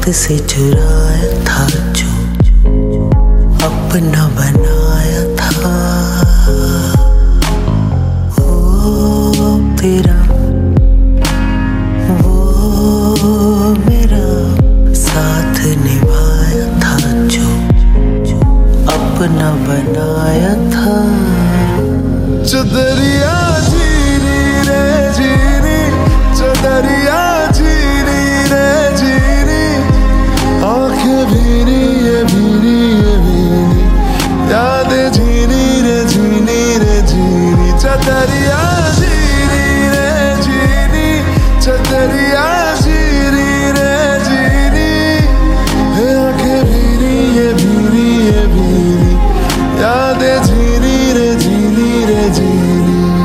वक्त से चुराया था जो अपना बनाया था। ओ तेरा वो मेरा साथ निभाया था जो अपना बनाया था। चदरिया जीनी रे जीनी, चदरिया जीनी रे जीनी, आंखें भीनी ये भीनी ये भीनी, यादें झीनी रे झीनी रे झीनी। चदरिया जीनी रे जीनी, चदरिया जीनी रे जीनी, आंखें भीनी ये भीनी ये भीनी, यादें झीनी रे झीनी रे झीनी।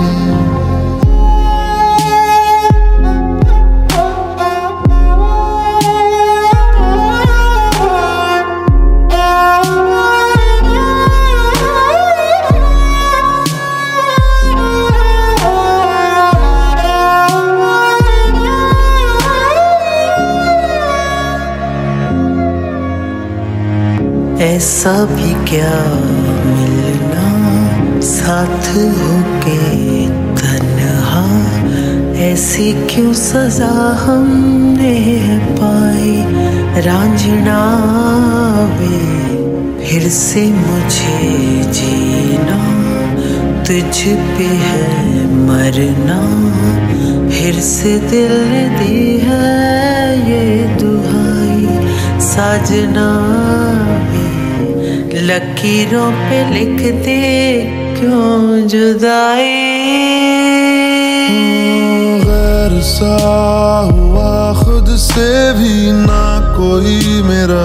ऐसा भी क्या मिलना साथ होके तन्हा, ऐसी क्यों सजा हमने पाई रांझना वे। फिर से मुझे जीना तुझ पे है मरना, फिर से दिल ने दी है ये दुहाई साजना वे। लकीरों पे लिख दे क्यों जुदाई। गैर सा हुआ खुद से भी ना कोई मेरा,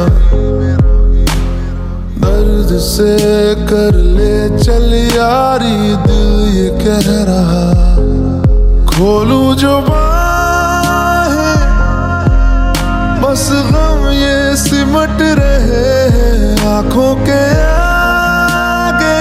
दर्द से कर ले चल यारी दिल ये कह रहा। खोलूं जो बाहें बस गम ये सिमट रहे हैं आँखों के आगे,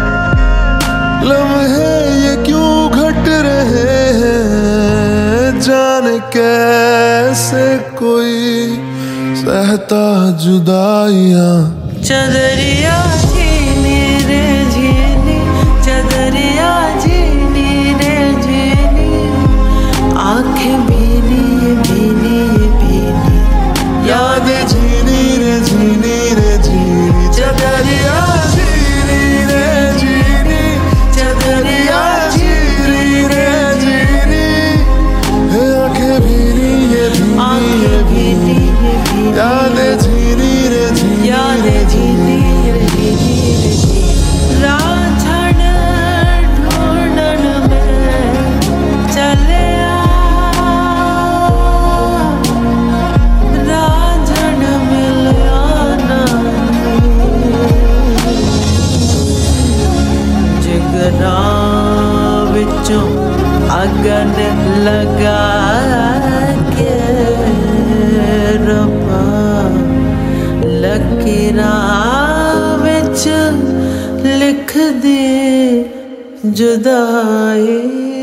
लम्हे ये क्यों घट रहे हैं। जाने कैसे कोई सहता जुदाइयाँ। चदरिया जीनी रे जीनी, चदरिया जीनी रे जीनी, आंखें भीनी ये भीनी ये भीनी, यादें झीनी रे झीनी रे झीनी। चदरिया जीनी रे जीनी, चदरिया जीनी रे जीनी, आंखें भीनी ये भीनी ये भीनी, यादें झीनी रे झीनी, यादें झीनी रे झीनी रे झीनी। रांझण ढूंढन में चले विचों अगन लगा के रब्बा, लकीरां विच लिख दे जुदाई।